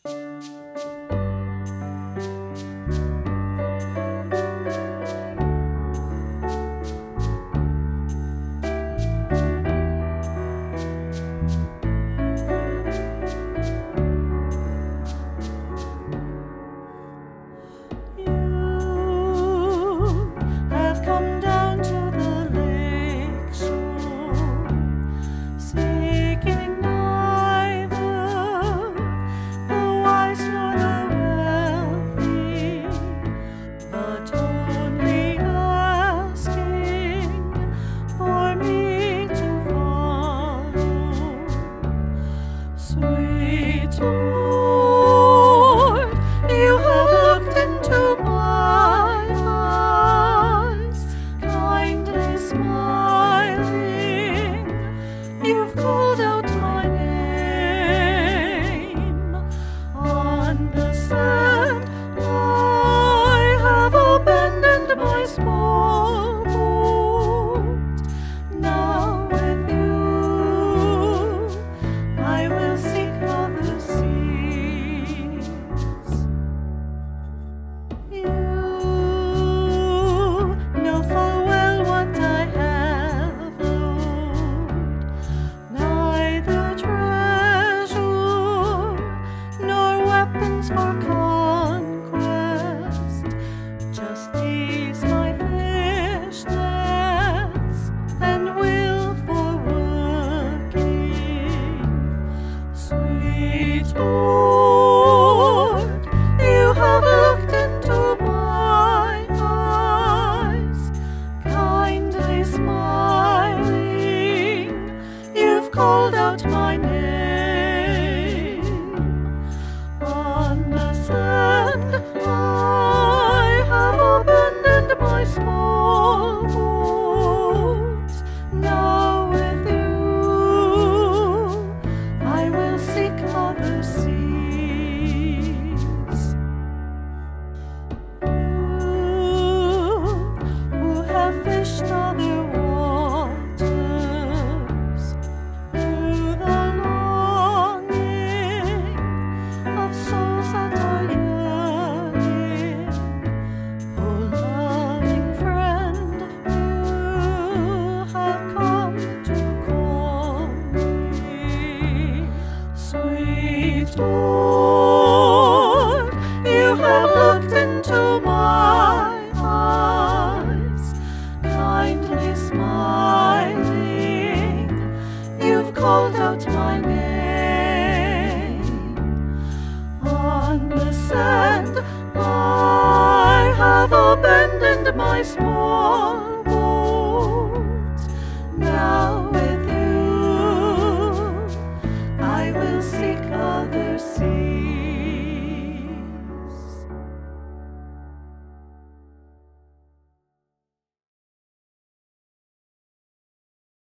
Sweet Lord, you have looked into my eyes, kindly smiling, you've called out my name. On the sand I have abandoned my small boat. Now with you I will seek other seas. You know full well what I have owed, neither treasure nor weapons for conquest, just these my fish nets and will for working. Sweet Lord, you have looked into my eyes, kindly smiling, you've called out my name. On the sand I have abandoned my small boat. Now with you I will seek other seas. You who have fished other waters, through the longing of souls that are yearning, oh loving friend, you have come to call me. Sweet Lord, you have looked into my eyes, kindly smiling, you've called out my name.